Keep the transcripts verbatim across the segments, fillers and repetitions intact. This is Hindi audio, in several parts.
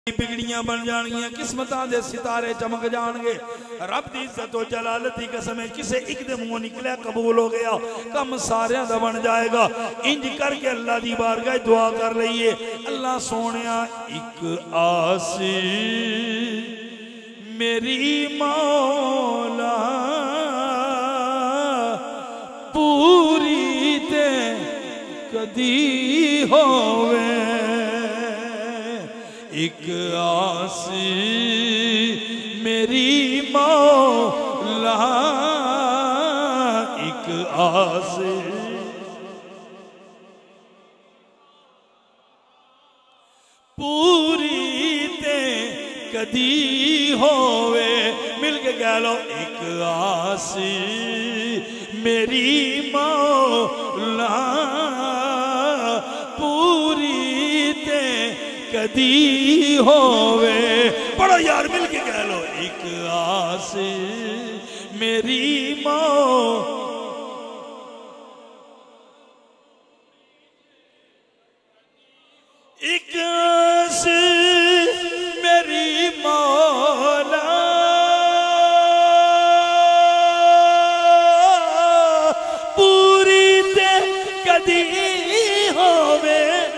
बिगड़ियां बन जाएंगियां, किस्मतां दे सितारे चमक जाएंगे। रब दी इज्जत और जलालत दी कसम है, किसे एक दे मुंहों निकलिया कबूल हो गया, कम सारियां दा बन जाएगा। इंज करके अल्लाह दी बारगाह दुआ कर लईए, अल्लाह सोनिया एक आस मेरी मौला पूरी ते कदी होवे, एक आस मेरी मौला, एक आस पूरी ते कदी होवे। मिल के कह लो, एक आस मेरी मौला पूरी ते कदी होवे। पढ़ो यार मिल के कह लो, एक आस मेरी मौ एक आस मेरी मौला पूरी ते कदी होवे,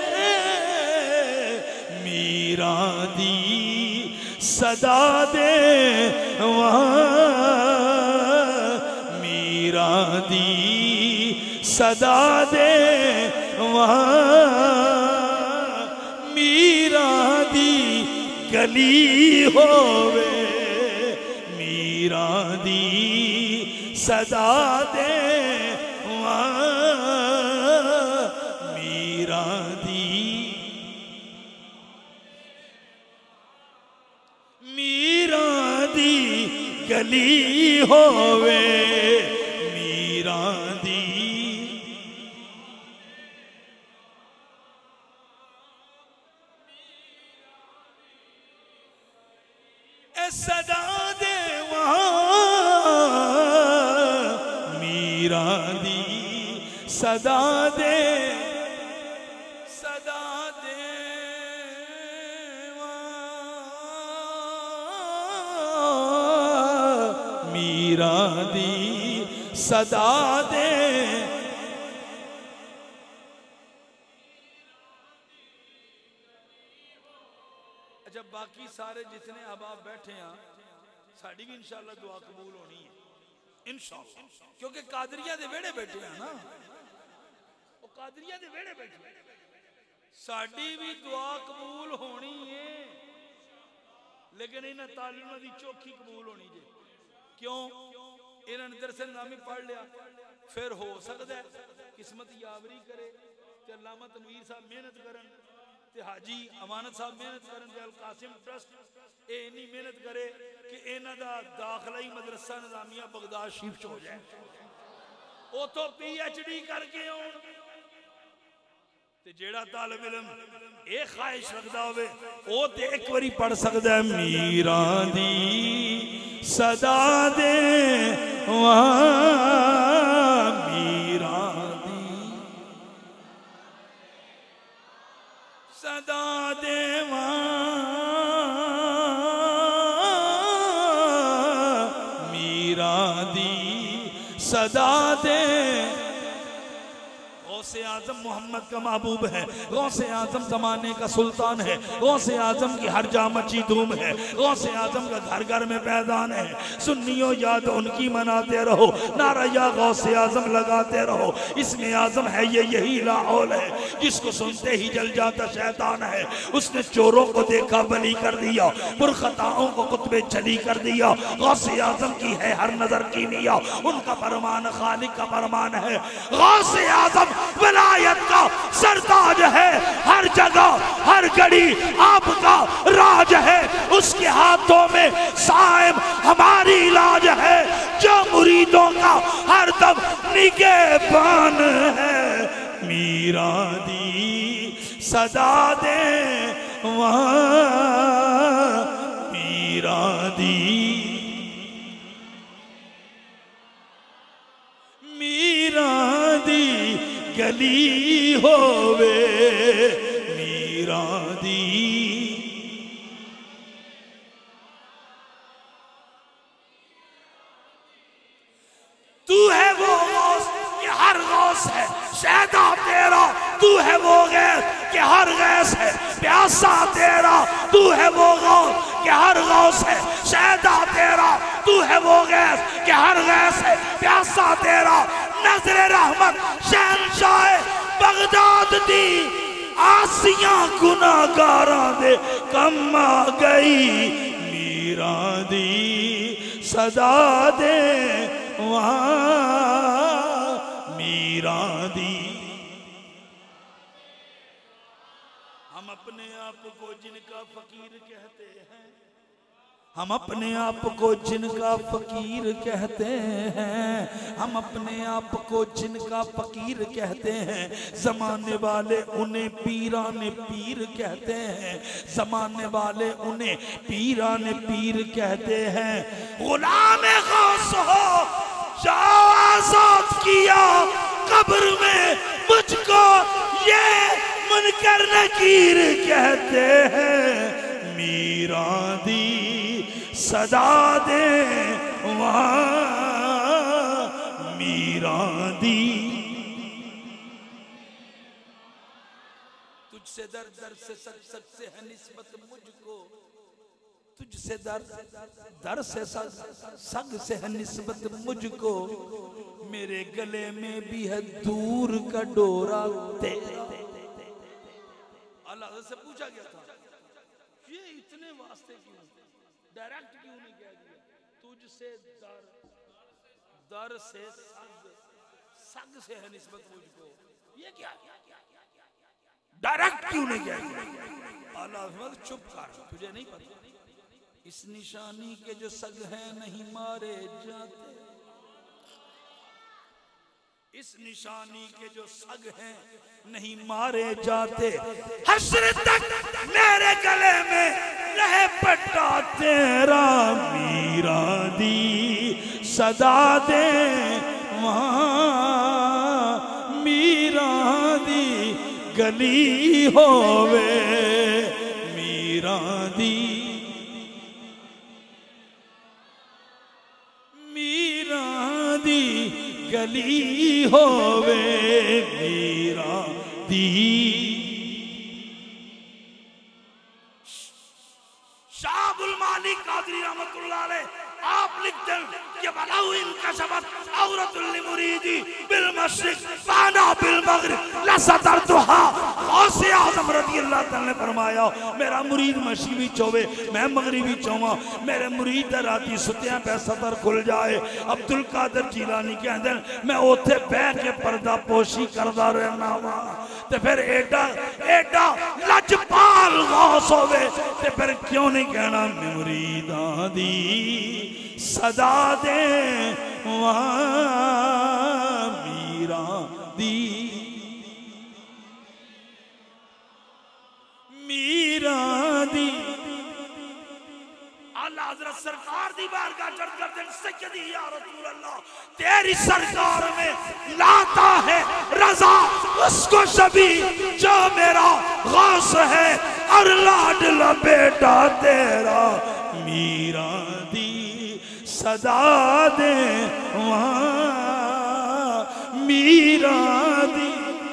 मीरा दी सदा दे मीरा दी सदा दे मीरा दी गली होवे, मीरा दी सदा दे मीरा दी मीरा दी गली होवे, मीरा दी सदा दे मीरा दी सदा दे सदा दे मीरा दी सदा दे। अच्छा, बाकी सारे जितने अहबाब बैठे हैं, साड़ी भी इंशाअल्लाह दुआ कबूल होनी है इंशाअल्लाह, क्योंकि कादरिया दे वेड़े बैठे हैं ना, वो कादरिया दे वेड़े बैठे, साड़ी भी दुआ कबूल होनी है, लेकिन इन्हां तालीमां दी चौखी कबूल होनी जे। क्यों? इन्होंने दरअसल नामी पढ़ लिया, फिर हो सकता है किस्मत यावरी करे ते अल्लामा तनवीर साहब मेहनत करन, हाजी अमानत साहब मेहनत करन, अल कासिम ट्रस्ट ये इन्नी मेहनत करे कि इन्हां दा दाखला ही मदरसा निजामिया बगदाद शरीफ च हो जाए, उतो पी एच डी करके आउण। ते जेड़ा तालिब इल्म ये ख्वाहिश रखदा होवे ओ ते एक बारी पढ़ सकदा है, मीरा दी सदा दे मीरा दी सदा देवा मीरा दी सदा दे। गौसे आजम मोहम्मद का महबूब है, गौसे आजम जमाने का सुल्तान है, गौसे आजम की हर जा मची धूम है, गौसे आजम का घर घर में पैदान है। सुन्नियों याद उनकी मनाते रहो, नारा या गौसे आजम लगाते रहो। इसमें आजम है ये यही लाहौल है, जिसको सुनते ही जल जाता शैतान है। उसने चोरों को देखा बली कर दिया, पुरखताओं को कुतबे चली कर दिया। गौसे आजम की है हर नजर कीमिया, उनका फरमान खालिक का फरमान है। गौसे आजम वलायत का सरताज है, हर जगह हर घड़ी आपका राज है। उसके हाथों में साइम हमारी इलाज है, जो मुरीदों का हर दम निगहबान है। मीरा दी सदा दे मीरा दी मीरा दी गली होवे मीरा दी वो गैस कि हर गैस है प्यासा तेरा, तू है वो गौस कि हर गौस है शहदा तेरा, तू है वो गैस कि हर गैस है प्यासा तेरा। नजर रहमत शहनशाह बगदाद दी आसियां गुनाहगारां दे कम आ गई, मीरा दी सदा दे वहां मीरा दी। हम अपने आप को जिनका फकीर कहते हैं, हम अपने आप को जिनका फकीर कहते हैं, हम अपने आप को जिनका फकीर कहते हैं, जमाने वाले उन्हें पीरान पीर कहते हैं, जमाने वाले उन्हें पीरान पीर कहते हैं। गुलाम गौस हो जाओ आजाद किया कब्र में मुझको, ये मुनकर नकीर कहते हैं, मीरा दी सदा दे वहां मीरा दी। तुझसे दर दर से सच सच से है निस्बत मुझको, तुझसे दर दर से सग सग से है निस्बत मुझको, मेरे गले में भी है दूर का डोरा तेरा। अल्लाह से पूछा गया था ये इतने वास्ते क्यों, डायरेक्ट क्यों नहीं कह दिया, तुझसे दर दर से सग सग से है निस्बत मुझको, ये क्या डायरेक्ट क्यों नहीं कह दिया। अल्लाह चुप कर, तुझे नहीं पता इस निशानी के जो सग हैं नहीं मारे जाते, इस निशानी के जो सग हैं नहीं मारे जाते, हश्र तक मेरे गले में रहे पट्टा तेरा, मीरा दी सदा दे वहां मीरा दी गली होवे, मीरा दी मीरा दी गली होवे, मीरा दी। शाह अब्दुल मालिक कादरी रहमतुल्लाह अलैह आप लिखते हैं कि बलाउ इनका शब्द औरतुल मुरीदी बिल मशरिक बाना बिल मगरिब लसतरतुहा। गौसे आजम रज़ी अल्लाह तआला ने फरमाया मेरा मुरीद मशरिकी चोवे मैं मगरिबी चोवा, मेरे मुरीद दा राती सुत्या पे सतर खुल जाए। अब्दुल कादिर जीलानी कहंदे मैं ओथे बैठ के पर्दा पोशी करदा रहना वा, ते फिर एडा एडा लजपाल गौस होवे ते फिर क्यों नहीं कहना मुरीदां दी सदा दे वहां मीरा दी, मीरा दी। आला हज़रत सरकार दी बारगाह चढ़ कर दिन सैयदी या रसूल अल्लाह तेरी सरकार में लाता है रजा उसको सभी जो मेरा गौस है और लाडला बेटा तेरा, मीरा दी सदा दे वहां मीरा दी।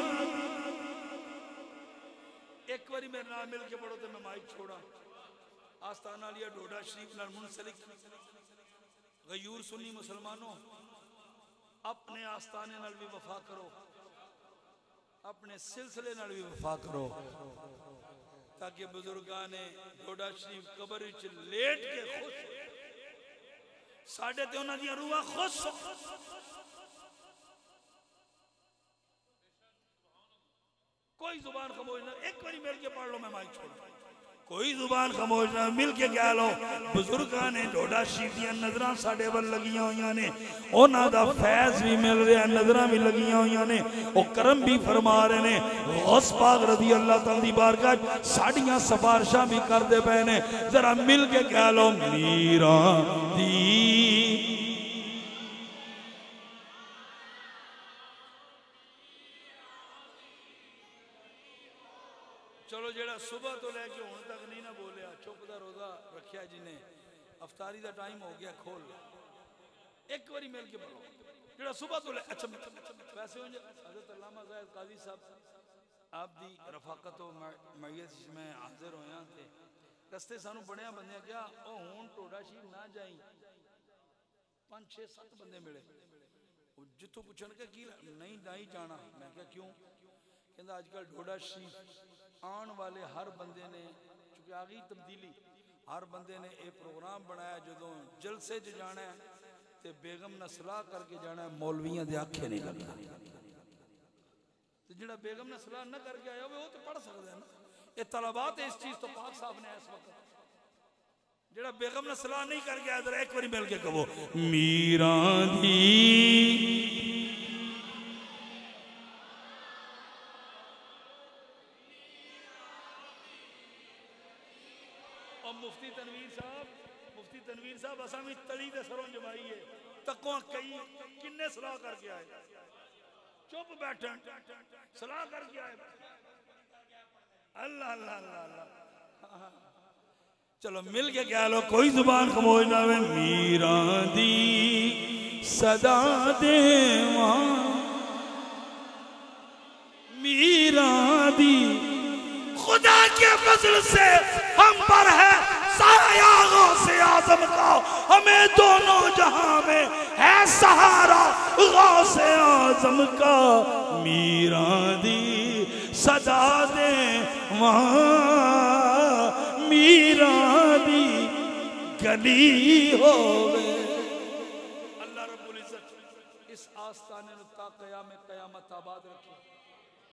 एक बारी मेरे नाम मिल के पढ़ो तो मैं माइक छोड़ा। आस्ताना लिया डोडा शरीफ नाल मुंसलिक गयूर सुन्नी मुसलमानों अपने आस्ताने नाल भी वफा करो, अपने सिलसिले नाल भी वफा करो, ताकि बुजुर्गां ने डोडा शरीफ कबर विच लेट के खुश साढ़े ते उन्हां दी रूहां खुश। कोई जुबान खामोश ना, एक बारी मिल के पढ़ लो मैं माइक छोड़, कोई जुबान खामोश ना, मिल के कह लो बुजुर्गां ने डोडा शरीफ दी नजरां साडे वल लगियां होईयां ने, उन्हां दा फैज़ भी मिल रहा, नजरां भी लगियां होईयां ने, ओ करम भी फरमा रहे ने। गौस पाक रज़ी अल्लाह तआला दी बारगाह साडियां सिफारिशां भी करदे पए ने, जरा मिल के कह लो मीरा दी। चलो जेड़ा सुबह तो लैके हुण तक नहीं ना बोलिया, चुप दा रोजा रखिया जिन्हें, अफतारी दा टाइम हो गया, खोल एक बारी मिल के बोलो जेड़ा सुबह तो ले। अच्छा वैसे हजरत अल्लामा ज़ाहिद काजी साहब आपकी रफाकत मैयत में हाजिर होया थे रस्ते सानू बड़िया बंदे क्या ओ हुण टोडा शरीफ ना जाई पांच छे सत्त बंदे मिले जितों पूछन के की नहीं नहीं जाना मैं क्या क्यों कहंदा आजकल डोडा शरीफ आने वाले हर बंदे ने चूंकि आ गई तब्दीली हर बंदे ने यह प्रोग्राम बनाया जो जलसे च जाना है ते बेगम न सलाह करके जाना है मौलवियां दे आखे नहीं लगना जो बेगम ने सलाह न करके आया वो तो पढ़ सकते हैं ना ये तलबात है इस चीज तो पाक साहब ने इस वक्त जो बेगम ने सलाह नहीं करके आया जरा एक बार मिल के कहो मीरा दी और मुफ्ती तनवीर साहब मुफ्ती तनवीर साहब असा भी तली दे सरों जमाई है तकों कई किन्ने सलाह करके आए चुप बैठे सलाह करके आए अल्लाह अल्लाह अल्लाह अल्लाह चलो मिल के क्या लो कोई जुबान खमोज ना वे मीरा दी सदा देवा मीरा दी खुदा के फजल से हम पर है साया गौसे आजम का हमें दोनों जहां में है सहारा गौसे आजम का मीरा दी सदा दे वहां मीरा दी गली होवे अल्लाह रब्बुल इज्जत इस आस्ताने ता क़याम क़यामत आबाद रखे।